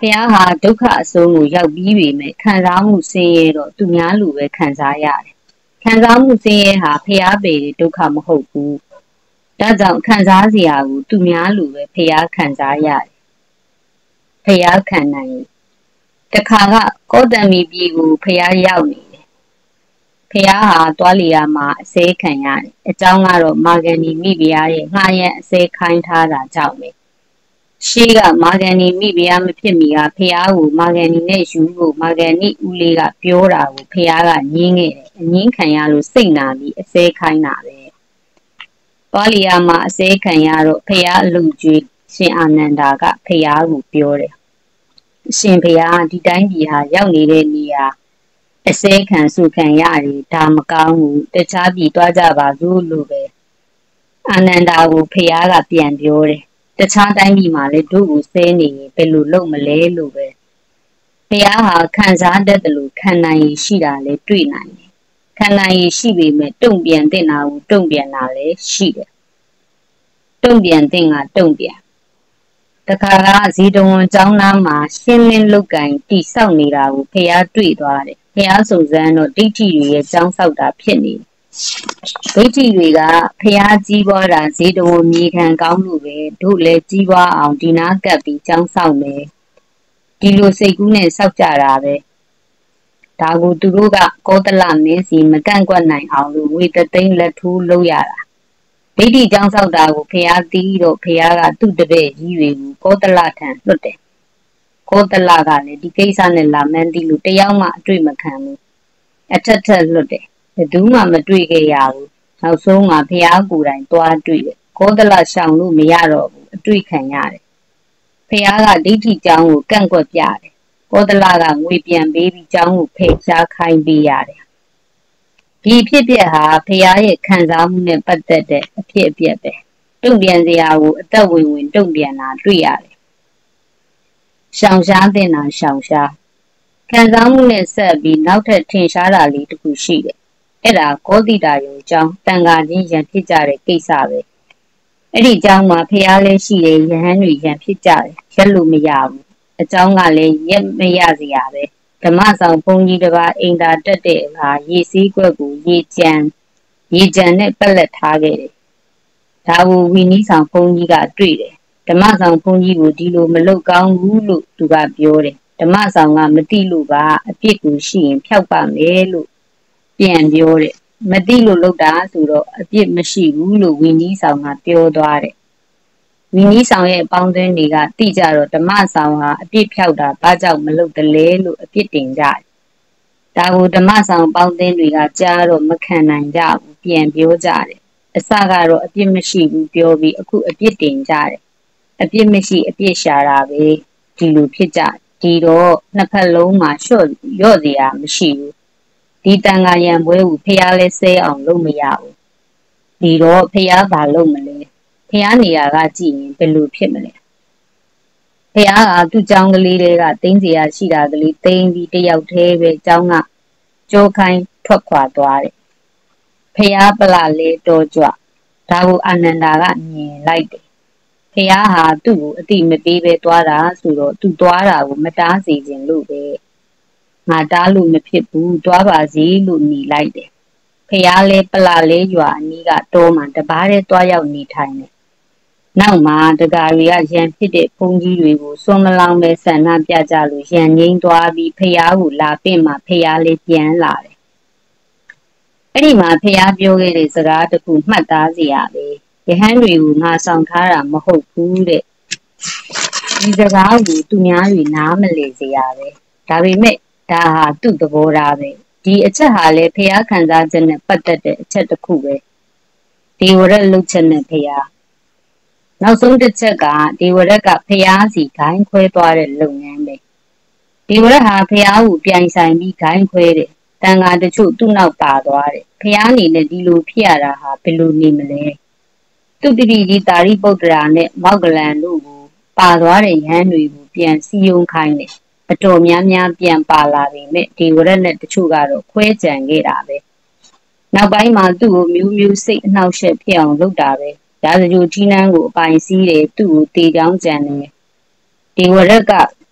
ရားဟာဒုက္ခအဆုံးကိုရောက်ပြီးပေမဲ့ခံစားမှုဆင်းရဲတော့သူများလူပဲခံစားရတယ်။ခံစားမှုဆင်းရဲဟာဖျားပေတဲ့ဒုက္ခမဟုတ်ဘူး။ဒါကြောင့်ခံစားစရာကိုသူများလူပဲဖျားခံစားရတယ်။ဖျားခံနိုင်တခါကကောတံမီပြည်ကိုဖျားရောက်နေတယ်။ဖျားဟာတွားလီယာမှာအစဲခံရတယ်။အကြောင်းကတော့မာဂန်နီမိဖုရားရဲ့ငှားရမ်းအစဲခိုင်းထားတာကြောင့်ပဲ။ရှေးကမာဂန်နီမိဖုရားမဖြစ်မီကဖျားကိုမာဂန်နီနဲ့ယူဖို့မာဂန်နီဦးလေးကပြောတာကိုဖျားကညင်းခဲ့တယ်။အငင်းခံရလို့စိတ်နာပြီးအစဲခိုင်းတာပဲ။တွားလီယာမှာအစဲခံရတော့ဖျားအလူကျွေးရှင်အာနန္ဒာကဖျားကိုပြောတယ်။ရှင်ဖျားဒီတိုင်းပြည်ဟာရောက်နေတဲ့နေရာအစဲခံစုခံရတယ်ဒါမကောင်းဘူးတခြားပြည်သွားကြပါစို့လို့ပဲအာနန္ဒာကိုဖျားကပြန်ပြောတယ်တခြားတိုင်းပြည်မှာလည်းတို့ကိုဆဲနေရင်ဘယ်လိုလုပ်မလဲလို့ပဲဖျားဟာခံစားတတ်တယ်လို့ခံနိုင်ရရှိတာလည်းတွေ့နိုင်တယ်ခံနိုင်ရရှိပေမဲ့တုံ့ပြန်တဲ့နာကိုတုံ့ပြန်တာလည်းရှိတယ်တုံ့ပြန်တဲ့ကတုံ့ပြန်တခါကဇီတဝန်ကျောင်းသားမှာရှင်းလင်းလုတ်ကင်တိဆောက်နေတာကိုဖျားတွေ့သွားတယ်ဖျားစုံစမ်းတော့ဒိဋ္ဌိတွေရဲ့ကျောင်းဆောက်တာဖြစ်နေတယ်ဒိဋ္ဌိတွေကဖျားကြီးပွားတာဇေတဝန်မြေခံကောင်းလို့ပဲတို့လည်းကြီးပွားအောင်ဒီနာကပ်ပြီးကျောင်းဆောက်မယ်ဒီလိုစိတ်ကူးနဲ့ဆောက်ကြတာပဲဒါကိုသူတို့ကကောသလမင်းစီမကန့်ကွက်နိုင်အောင်လို့ဝေတသိန်းလက်ထိုးလုပ်ရတာဒိဋ္ဌိကျောင်းဆောက်တာကိုဖျားတီးတော့ဖျားကသူ့တပည့်ကြီးတွေကိုကောသလထံလွတ်တယ်ကောသလကလည်းဒီကိစ္စနဲ့လာမှန်းသိလို့တယောက်မှအတွေ့မခံဘူးအထက်ထက်လွတ်တယ်ဘယ်သူမှမတွေ့ခဲ့ရဘူးနောက်ဆုံးမှာဖျားကိုယ်တိုင်သွားတွေ့တယ်ကောသလရှောင်လို့မရတော့ဘူးအတွေ့ခံရတယ်ဖျားကဒိဋ္ဌိကျောင်းကိုကန့်ကွက်ပြတယ်ကောသလကငွေပြန်ပေးပြီးကျောင်းကိုဖယ်ရှားခိုင်းပေးရတယ်ဒီဖြစ်ပျက်ဟာဖျားရဲ့ခံစားမှုနဲ့ပတ်သက်တဲ့အဖြစ်အပျက်ပဲတုံ့ပြန်စရာကိုအသက်ဝင်ဝင်တုံ့ပြန်တာတွေ့ရတယ်ရှောင်ရှားတဲ့နာရှောင်ရှားခံစားမှုနဲ့ဆက်ပြီးနောက်ထပ်ထင်ရှားတာလေးတစ်ခုရှိတယ်အဲ့ဒါကောတိတာယုံကျောင်းတန်ခါချင်းရံဖြစ်ကြတဲ့ကိစ္စပဲအဲ့ဒီကျောင်းမှာဖျားလဲရှိတယ်ယဟန်တွေရံဖြစ်ကြတယ်ရက်လို့မရဘူးအကျောင်းကလည်းရက်မရစရာပဲဓမ္မဆောင်ဘုန်းကြီးတစ်ပါးအိမ်သာတက်တဲ့အခါရေစည်းကွက်ကိုရေကြံရေကြံနဲ့ပက်လက်ထားခဲ့တယ်ဒါကိုဝီနီးဆောင်ဘုန်းကြီးကတွေ့တယ်ဓမ္မဆောင်ဘုန်းကြီးကိုဒီလိုမလုပ်ကောင်းဘူးလို့သူကပြောတယ်ဓမ္မဆောင်ကမတိလို့ပါအပြစ်ကိုရှိရင်ဖျောက်ပါမယ်လို့ပြန်ပြောတယ်မတိလို့လုပ်တာဆိုတော့အပြစ်မရှိဘူးလို့ဝီနီးဆောင်ကပြောသွားတယ်ဝီနီးဆောင်ရဲ့အပေါင်းအသင်းတွေကတိကြတော့ဓမ္မဆောင်ဟာအပြစ်ဖျောက်တာဘာကြောင့်မလုပ်တလဲလို့အပြစ်တင်ကြတယ်ဒါကိုဓမ္မဆောင်အပေါင်းအသင်းတွေကကြားတော့မခံနိုင်ကြဘူးပြန်ပြောကြတယ်အစကတော့အပြစ်မရှိဘူးပြောပြီးအခုအပြစ်တင်ကြတယ်အပြစ်မရှိအပြစ်ရှာတာပဲဒီလိုဖြစ်ကြဒီတော့နှစ်ဖက်လုံးမှာလျှော့ရော့စရာမရှိဘူးဒီတန်ခါရံပွဲကိုဖျားလဲဆဲအောင်လုပ်မရဘူးဒီတော့ဖျားဘာလုပ်မလဲဖျားနေရာကကြည့်ရင်ဘယ်လိုဖြစ်မလဲဖျားကသူ့เจ้าကလေးတွေကတင်းစရာရှိတာကလေးတင်းပြီးတယောက်တည်းပဲเจ้าကကြိုးခိုင်းထွက်ခွာသွားတယ်ဖျားပလာလေတော်ကြွဒါကိုအာနန္ဒာကမြင်လိုက်တယ်ဖျားဟာသူ့ကိုအတိမပေးပဲသွားတာဆိုတော့သူသွားတာကိုမတားစီခြင်းလို့ပဲငါတားလို့မဖြစ်ဘူးသွားပါစီလို့หนีလိုက်တယ်ဖျားလဲပလာလဲရွာအနီးကတောမှာတပားတည်းသွားရောက်နေထိုင်တယ်နောက်မှာတကာတွေကရံဖြစ်တဲ့ဘုန်းကြီးတွေကိုစွန့်မလောင်ပဲဆန္ဒပြကြလို့ရံငိမ့်သွားပြီးဖျားကိုလာပင့်မှဖျားလဲပြန်လာတယ်အဲ့ဒီမှာဖျားပြောခဲ့တဲ့စကားတစ်ခုမှတ်သားစရာပဲယဟန်တွေကိုငါဆောင်ထားတာမဟုတ်ဘူးတဲ့ဒီစကားကိုသူများတွေနားမလည်စရာပဲဒါပေမဲ့ဒါဟာသူ့သဘောထားပဲဒီအချက်ဟာလည်းဖျားခံစားချက်နဲ့ပတ်သက်တဲ့အချက်တစ်ခုပဲဒီဝရက်လှုပ်ချက်နဲ့ဖျားနောက်ဆုံးတစ်ချက်ကဒီဝရက်ကဖျားစီဂိုင်းခွဲသွားတဲ့လုပ်ငန်းပဲဒီဝရက်ဟာဖျားကိုပြိုင်ဆိုင်ပြီးဂိုင်းခွဲတယ်တန်ဃာတချို့သူ့နောက်ပါသွားတယ်ဖျားအနေနဲ့ဒီလိုဖြစ်ရတာဟာဘယ်လိုနေမလဲသူတတိကြီးတာရိပုတ္တရာနဲ့မောက္ကလန်တို့ကိုပါသွားတဲ့ရဟန်းတွေကိုပြန်စီယုံခိုင်းတယ်အတော်များများပြန်ပါလာပေမဲ့ဒီဝရက်နဲ့တချို့ကတော့ခွဲကြံခဲ့တာပဲနောက်ပိုင်းမှာသူ့ကိုမျိုးမျိုးစိတ်အနှောက်အယှက်ဖြစ်အောင်လုပ်တာပဲရာဇဂိုကြီးနှန်းကိုအပိုင်စီးတယ်သူ့ကိုတေချောင်းကြံတယ်ဒီဝရက်က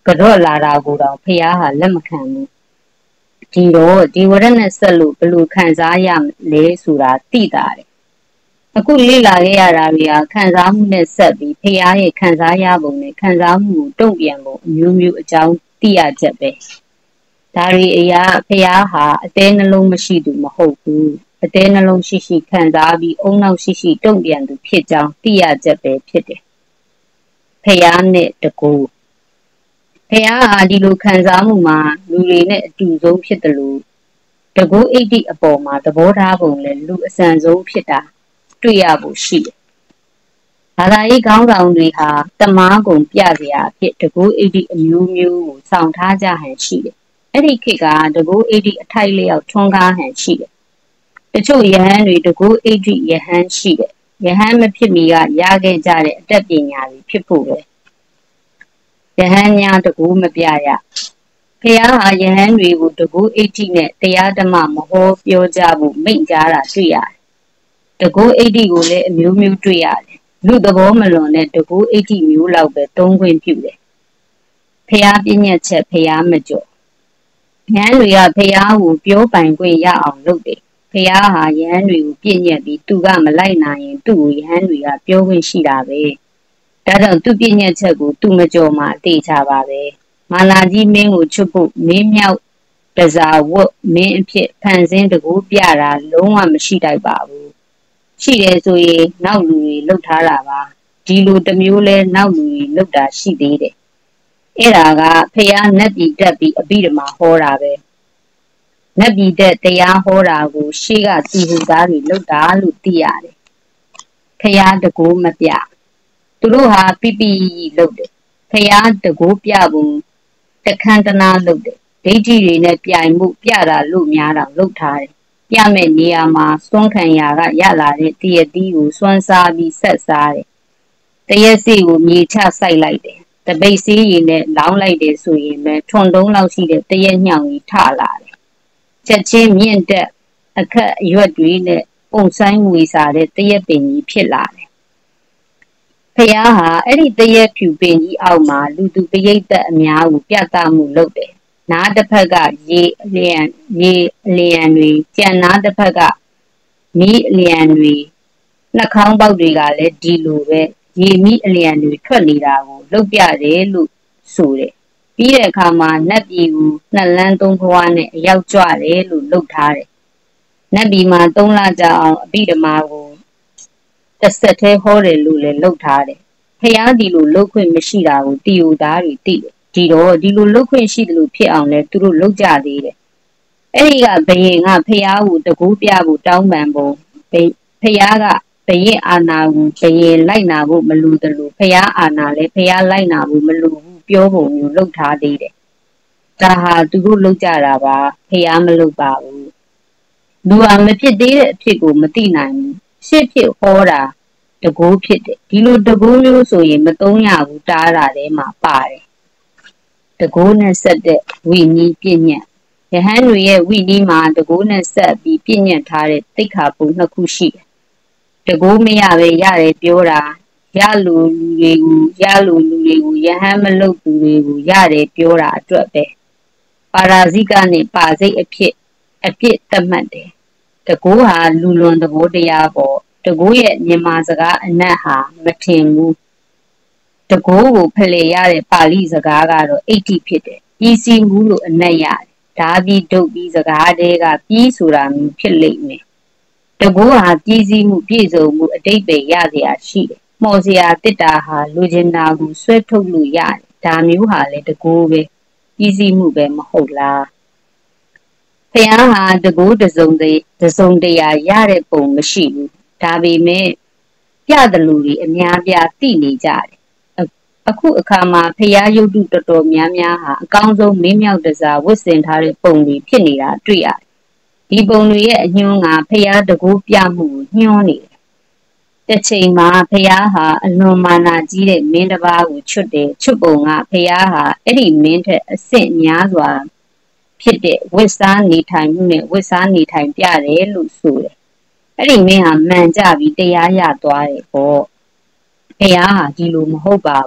ကတော့လာတာကိုတော့ဖះဟာလက်မခံဘူးဒီတော့ဒီဝရနဲ့ဆက်လို့ဘယ်လိုခံစားရလဲဆိုတာသိတာတယ်အခုလေ့လာခဲ့ရတာတွေကခံစားမှုနဲ့ဆက်ပြီးဖះရဲ့ခံစားရပုံနဲ့ခံစားမှုကိုတုံ့ပြန်ပုံအမျိုးမျိုးအကြောင်းသိရချက်ပဲဒါတွေအရာဖះဟာအသေးနှလုံးမရှိသူမဟုတ်ဘူးအသေးနှလုံးရှိရှိခံစားပြီးအုံနောက်ရှိရှိတုံ့ပြန်သူဖြစ်ကြောင်းသိရချက်ပဲဖြစ်တယ်ဖះနဲ့တကူဖះဟာဒီလိုခံစားမှုမှာလူတွေနဲ့အတူဆုံးဖြစ်တယ်လို့တကူအိတ်တိအပေါ်မှာသဘောထားပုံနဲ့လူအဆန်ဆုံးဖြစ်တာတွေ့ရဖို့ရှိတယ်ဘာသာရေးခေါင်းဆောင်တွေဟာတမားကုန်ပြစရာအဖြစ်တကူအိတ်တိအမျိုးမျိုးကိုစောင့်ထားကြဟန်ရှိတယ်အဲ့ဒီခေတ်ကတကူအိတ်တိအထိုက်လျောက်ထွန်းကားဟန်ရှိတယ်တချို့ယဟန်တွေတကူအိတ်တိယဟန်ရှိတယ်ယဟန်မဖြစ်မီကရခဲ့ကြတဲ့အတတ်ပညာတွေဖြစ်ဖို့ပဲယဟန်များတကူမပြရဖះဟာယဟန်တွေကိုတကူအိတ်တိနဲ့တရားဓမ္မမဟောပြောကြဖို့မိန့်ကြားတာတွေ့ရတယ်တကူအိတ်တိကိုလည်းအမျိုးမျိုးတွေ့ရတယ်လူသဘောမလွန်တဲ့တကူအိတ်တိမျိုးလောက်ပဲသုံးခွင့်ပြုတယ်ဖះပြည့်ညက်ချက်ဖះမကြော့ယဟန်တွေကဖះကိုပြောပိုင်ခွင့်ရအောင်လုပ်တယ်ဖះဟာယဟန်တွေကိုပြည့်ညက်ပြီးသူကမလိုက်နိုင်ရင်သူ့ကိုယဟန်တွေကပြောခွင့်ရှိတာပဲဒါကြောင့်သူပြည့်ညက်ချက်ကိုသူမကြော်မှအသေးချပါပဲမာလာကြီးမင်းကိုချွတ်ဖို့မင်းမြောက်တစားဝတ်မင်းအဖြစ်ဖန်ဆင်းတကူပြတာလုံးဝမရှိတတ်ပါဘူးရှိတယ်ဆိုရင်နောက်လူတွေလှုပ်ထားတာပါဒီလိုတစ်မျိုးလဲနောက်လူတွေလှုပ်တာရှိသေးတယ်အဲ့ဒါကဖះနတ်ပြည်တက်ပြီးအဘိဓမ္မာဟောတာပဲနတ်ပြည်တက်တရားဟောတာကိုရှေ့ကသူဟူသားတွေလှုပ်တာလို့သိရတယ်ဖះတကူမပြသူတို့ဟာပိပိလှုပ်တယ်ဖះတကူပြဖို့တခန္တနာလုပ်တယ်ဒိဋ္ဌိတွေနဲ့ပြိုင်မှုပြတာလို့များတော့လုပ်ထားတယ်ပြမဲ့နေရာမှာစွန့်ခံရာကရလာတဲ့တရတီးကိုစွန့်စားပြီးဆက်စားတယ်တရက်စီကိုမြေချစိုက်လိုက်တယ်တပိတ်စီးရင်နဲ့လောင်းလိုက်တယ်ဆိုရင်ပဲထွန်တုံးလောက်ရှိတဲ့တရက်ညောင်ကြီးထလာတယ်ချက်ချင်းမြင့်တက်အခက်အရွက်တွေနဲ့ပုံဆိုင်ဝေစားတဲ့တရက်ပင်ကြီးဖြစ်လာတယ်ဖះဟာအဲ့ဒီတရက်ဖြူပင်ကြီးအောက်မှာလူသူပရိသတ်အများကိုပြသမှုလုပ်တယ်။နားတစ်ဖက်ကရေအလျံရေအလျံတွေကြံနားတစ်ဖက်ကမီးအလျံတွေနှာခေါင်းပေါက်တွေကလည်းဒီလိုပဲရေမီးအလျံတွေထွက်နေတာကိုလုပ်ပြတယ်လို့ဆိုတယ်။ပြီးတဲ့အခါမှာနတ်ပြည်ကိုနှစ်လန်းသုံးဘဝနဲ့အရောက်ကြွတယ်လို့လုပ်ထားတယ်။နတ်ပြည်မှာသုံးလကြာအောင်အဘိဓမ္မာကိုတစ်ဆက်သေးဟောတယ်လို့လည်းလုပ်ထားတယ်ဖះဒီလိုလုပ်ခွင့်မရှိတာကိုတီယိုသားတွေသိတယ်ဒီတော့ဒီလိုလုပ်ခွင့်ရှိတယ်လို့ဖြစ်အောင်လဲသူတို့လုပ်ကြသေးတယ်အဲ့ဒီကဘယင်ကဖះကိုတကူပြဖို့တောင်းပန်ပုံဖះကဘယင်အာနာကိုဘယင်လိုက်နာဖို့မလိုတယ်လို့ဖះအာနာလဲဖះလိုက်နာဖို့မလိုဘူးပြောပုံမျိုးလုပ်ထားသေးတယ်ဒါဟာသူတို့လုပ်ကြတာပါဖះမလုပ်ပါဘူးလူဟာမဖြစ်သေးတဲ့အဖြစ်ကိုမသိနိုင်ဘူးရှစ်ဖြစ်ဟောတာတကူဖြစ်တယ်ဒီလိုတကူမျိုးဆိုရင်မသုံးရဘူးတားတာထဲမှာပါတယ်တကူနဲ့ဆက်တဲ့ဝိနည်းပြည့်ညတ်ယဟန်တွေရဲ့ဝိနည်းမှာတကူနဲ့ဆက်ပြီးပြည့်ညတ်ထားတဲ့သိက္ခာပုံနှစ်ခုရှိတယ်တကူမရပဲရတယ်ပြောတာရလူလူတွေကိုရလူလူတွေကိုယဟန်မလုပ်သူတွေကိုရတယ်ပြောတာအတွက်ပဲပါရာဇိကနဲ့ပါစိတ်အဖြစ်အဖြစ်သတ်မှတ်တယ်တကူဟာလူလွန်သဘောတရားပေါ့တကူရဲ့မြန်မာစကားအနက်ဟာမထင်ဘူးတကူကိုဖလှယ်ရတဲ့ပါဠိစကားကတော့အဋ္ဌိဖြစ်တယ်ပြီးစီမှုလို့အနက်ရတယ်ဒါပြီးဒုတ်ပြီးစကားတဲကပြီးဆိုတာမျိုးဖြစ်လိမ့်မယ်တကူဟာပြီးစီမှုပြည့်စုံမှုအတိတ်ပဲရเสียရှိတယ်မော်စရာတစ်တာဟာလူကျင်နာကိုဆွဲထုတ်လို့ရတယ်ဒါမျိုးဟာလည်းတကူပဲပြီးစီမှုပဲမဟုတ်လားဖះဟာတကူတစုံတည်းတစုံတရာရတဲ့ပုံမရှိဘူးဒါပေမဲ့ပြတဲ့လူတွေအများပြားသိနေကြတယ်အခုအခါမှာဖះရုပ်တုတော်တော်များများဟာအကောင်းဆုံးမင်းမြောက်တစားဝတ်ဆင်ထားတဲ့ပုံတွေဖြစ်နေတာတွေ့ရတယ်ဒီပုံတွေရဲ့အညွှန်းကဖះတကူပြမှုကိုညွှန်းနေတယ်တစ်ချိန်မှာဖះဟာအလွန်မာနာကြီးတဲ့မင်းတစ်ပါးကိုချွတ်တယ်ချွတ်ပုံကဖះဟာအဲ့ဒီမင်းထက်အဆင့်များစွာဖြစ်တဲ့ဝိစားနေထိုင်မှုနဲ့ဝိစားနေထိုင်ပြတယ်လို့ဆိုတယ်အဲ့ဒီမင်းဟာမှန်ကြပြီးတရားရသွားတယ်ပေါ့ဖះဟာဒီလိုမဟုတ်ပါဘူး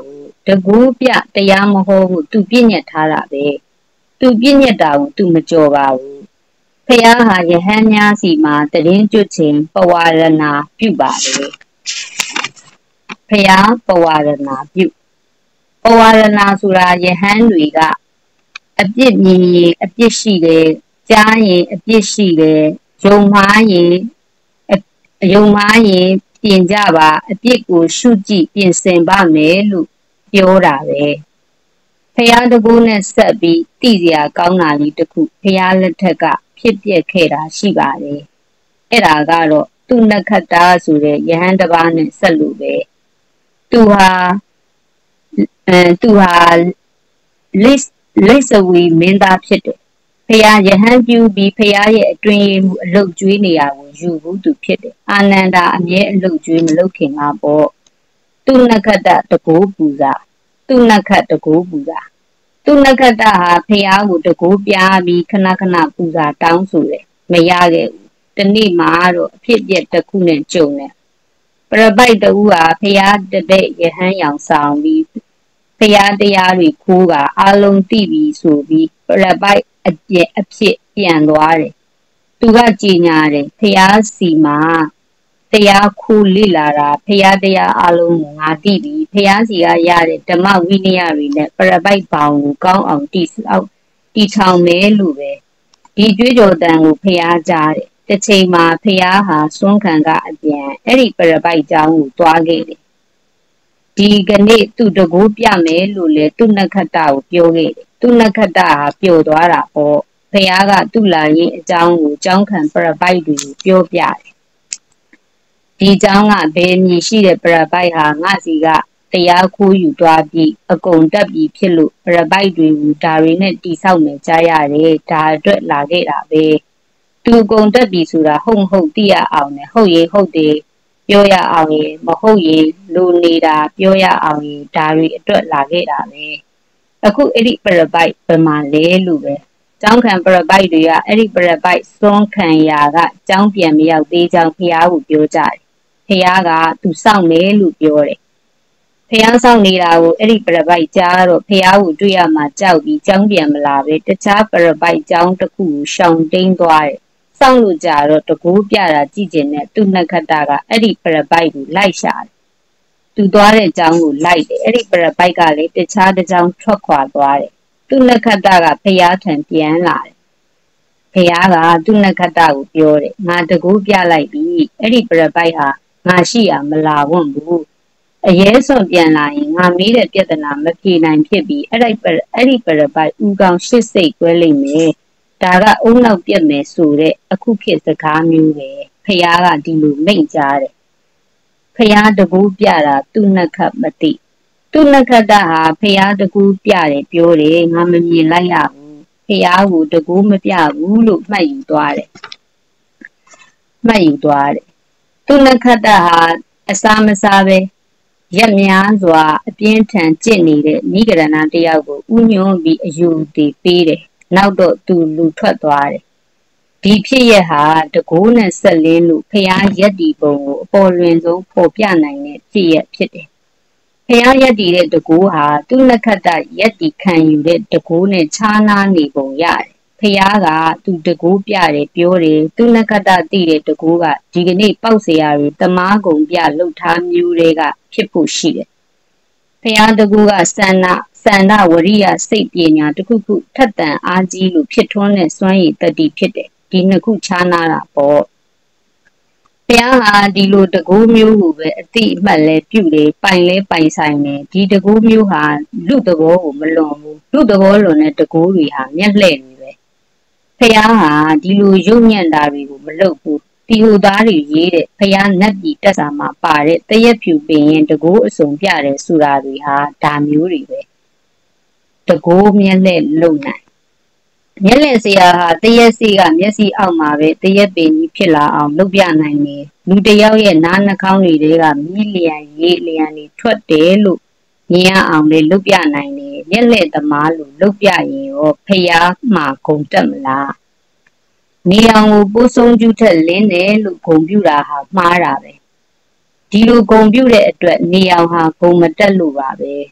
တကူပြတရားမဟောဘူးသူပြည့်ညတ်ထားတာပဲသူပြည့်ညတ်တာကိုသူမကြော်ပါဘူးဖះဟာယဟန်များစီမှာတရင်ကျွတ်ချင်းပဝါရဏပြုပါတယ်ဖះပဝါရဏပြုပဝါရဏဆိုတာယဟန်တွေကအပြစ်မြင်ရင်အပြစ်ရှိတယ်ကြားရင်အပြစ်ရှိတယ်ယုံမှားရင်ယုံမှားရင်ပြင်ကြပါအပြစ်ကိုရှုကြည့်ပြင်ဆင်ပါမယ်လို့ပြောတာပဲဖះတကူနဲ့ဆက်ပြီးတည်စရာကောင်းတာလေးတစ်ခုဖះလက်ထက်ကဖြစ်ပျက်ခဲ့တာရှိပါတယ်အဲ့ဒါကတော့သူနခတ္တာဆိုတဲ့ယဟန်တစ်ပါးနဲ့ဆက်လို့ပဲသူဟာအဲသူဟာလိစ်လိတ်စဝီမင်းသားဖြစ်တယ်ဖះယဟန်ပြုပြီးဖះရဲ့အတွင်းရေးမှုအလုတ်ကျွေးနေရကိုယူဘူးသူဖြစ်တယ်အာနန္ဒာအမြဲအလုတ်ကျွေးမလုတ်ခင်ကပေါ့သူနခတ္တတကိုးပူဇာသူနခတ်တကိုးပူဇာသူနခတ္တဟာဖះကိုတကိုးပြားပြီးခဏခဏပူဇာတောင်းဆိုတယ်မရခဲ့ဘူးတနေ့မှာတော့အဖြစ်ပြက်တစ်ခုနဲ့ကြုံတယ်ပရပိုက်တူဟာဖះတတဲ့ယဟန်ရောင်ဆောင်ပြီးဖះတရားတွေခိုးတာအလုံးသိပြီးဆိုပြီးပရပိုက်အပြက်အဖြစ်ပြန်သွားတယ်သူကကြည်ညာတယ်ဖះစီမှာတရားခိုးလိလာတာဖះတရားအလုံးကိုငါသိပြီဖះစီကရတဲ့ဓမ္မဝိနည်းတွေနဲ့ပရပိုက်ပေါင်ကိုကောင်းအောင်တိဆောက်တီထောင်မဲလို့ပဲဒီကြွေးကြော်တန်ကိုဖះကြားတယ်တစ်ချိန်မှာဖះဟာစွန့်ခံကအပြန်အဲ့ဒီပရပိုက်ကျောင်းကိုသွားခဲ့တယ်ဒီကနေ့သူတကူပြမယ်လို့လေသူနခတ္တကိုပြောခဲ့တယ်သူနခတ္တဟာပျော်သွားတာပေါ့ဖះကသူ့လာရင်အကြောင်းကိုကျောင်းခံပရပိုက်တွေကိုပြောပြတယ်ဒီကျောင်းကဘယ်မြည်ရှိတဲ့ပရပိုက်ဟာငါစီကတရားခိုးယူသွားပြီးအကုန်တက်ပြီးဖြစ်လို့ပရပိုက်တွေကိုဒါတွေနဲ့တိဆောက်မယ်ကြားရတယ်ဒါအတွက်လာခဲ့တာပဲသူအကုန်တက်ပြီးဆိုတာဟုတ်မဟုတ်သိရအောင်နဲ့ဟုတ်ရေဟုတ်တယ်ပြောရအောင်ရေမဟုတ်ရေလူနေတာပြောရအောင်ရေဒါတွေအတွက်လာခဲ့တာပဲအခုအဲ့ဒီပရပိုက်ဘယ်မှာလဲလို့ပဲကျောင်းခံပရပိုက်တွေကအဲ့ဒီပရပိုက်စွန်းခံရာကကျောင်းပြန်မရောက်သေးကြောင်းဖះကိုပြောကြတယ်ဖះကသူစောင့်နေလို့ပြောတယ်ဖះစောင့်နေတာကိုအဲ့ဒီပရပိုက်ကြားတော့ဖះကိုတွေ့ရမှကြောက်ပြီးကျောင်းပြန်မလာပဲတခြားပရပိုက်ကျောင်းတစ်ခုကိုရှောင်တိန်သွားတယ်စောင့်လို့ကြတော့တကူပြတာကြည့်ကျင်တဲ့သူနခတ္တကအဲ့ဒီပရပိုက်ကိုလိုက်ရှာတယ်သူသွားတဲ့ကျောင်းကိုလိုက်တယ်အဲ့ဒီပရပိုက်ကလည်းတခြားတစ်ကျောင်းထွက်ခွာသွားတယ်သူနခတ္တကဖះထံပြန်လာတယ်ဖះကသူနခတ္တကိုပြောတယ်ငါတကူပြလိုက်ပြီအဲ့ဒီပရပိုက်ဟာငါရှိရမလာဝန့်ဘူးအရေးစွန်ပြန်လာရင်ငါမေးတဲ့ပြဿနာမဖြေနိုင်ဖြစ်ပြီးအဲ့ဒီအဲ့ဒီပရပိုက်ဦးကောင်ရှစ်စိတ်ကွဲလိမ့်မယ်ဒါကအုံနောက်ပြက်မယ်ဆိုတဲ့အခုခေတ်စကားမျိုးပဲဖះကဒီလိုမိန့်ကြားတယ်ဖះတကူပြတာသူနခတ်မသိသူနခတ္တဟာဖះတကူပြတယ်ပြောတယ်ငါမမြင်လိုက်ရဘူးဖះကိုတကူမပြဘူးလို့မှတ်ယူသွားတယ်မှတ်ယူသွားတယ်သူနခတ္တဟာအစာမစားပဲရက်များစွာအပြင်းထန်ကျင့်နေတဲ့နိဂရဏတယောက်ကိုဥညွှန်းပြီးအယူတည်ပေးတယ်နောက်တော့သူလူထွက်သွားတယ်ဒီဖြစ်ရဟာတကိုးနဲ့ဆက်လင်းလို့ဖះရက်တီပုံကိုအပေါ်လွင်ဆုံးပေါ်ပြနိုင်တဲ့ဖြစ်ရဖြစ်တယ်ဖះရက်တီတဲ့တကိုးဟာသူနခတ္တရက်တီခံယူတဲ့တကိုးနဲ့ခြားနားနေပုံရတယ်ဖះကသူတကိုးပြတယ်ပြောတယ်သူနခတ္တသိတဲ့တကိုးကဒီကနေ့ပေါက်เสียရတမားကုံပြလှုပ်ထားမျိုးတွေကဖြစ်ဖို့ရှိတယ်ဖះတကူကစန္ဒစန္ဒဝရိယစိတ်ပညာတစ်ခုခုထက်တန်အားကြီးလို့ဖြစ်ထွန်းတဲ့စွမ်းရည်တတိဖြစ်တယ်ဒီနှစ်ခုခြားနာတာပေါ့ဖះဟာဒီလိုတကူမျိုးကိုပဲအတိအမှတ်လဲပြုတယ်ပိုင်လဲပိုင်ဆိုင်တယ်ဒီတကူမျိုးဟာလူသဘောကိုမလွန်ဘူးလူသဘောလွန်တဲ့တကူတွေဟာမျက်လှည့်တွေပဲဖះဟာဒီလိုရုပ်ညံ့တာတွေကိုမလုပ်ဘူးတီဟိုသားတွေရေးတဲ့ဖះနတ်ပြည်တက်စာမှာပါတဲ့တရက်ဖြူပင်ရင်တကူအစုံပြတယ်ဆိုတာတွေဟာဒါမျိုးတွေပဲတကူမျက်လှည့်လုံနိုင်မျက်လက်စရာဟာတရက်စီကမျက်စိအောက်မှာပဲတရက်ပင်ကြီးဖြစ်လာအောင်လုပ်ပြနိုင်တယ်လူတယောက်ရဲ့နားနှာခေါင်းတွေကမြည်လျံရေးလျံတွေထွက်တယ်လို့မြင်ရအောင်လေလုပ်ပြနိုင်တယ်မျက်လက်သမားလို့လုပ်ပြရင်ရောဖျားမှာဂုံတက်မလားနေအောင်ကိုပိုးဆုံးကျူးထက်လင်းတယ်လို့ဂုံပြူတာဟာမှားတာပဲဒီလိုဂုံပြူတဲ့အတွက်နေအောင်ဟာဂုံမတက်လို့ပါပဲ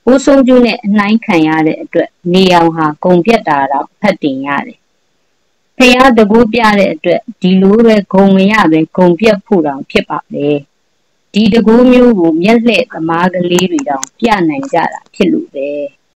ဘိုးဆုံးကျိုးနဲ့အနှိုင်းခံရတဲ့အတွက်နေအောင်ဟာဂုံပြတ်တာတော့ဖတ်တင်ရတယ်ဖះတကူပြတဲ့အတွက်ဒီလိုပဲဂုံမရပဲဂုံပြတ်ဖို့တောင်ဖြစ်ပါလေဒီတကူမျိုးကိုမျက်လှည့်သမားကလေးတွေတောင်ပြနိုင်ကြတာဖြစ်လို့ပဲ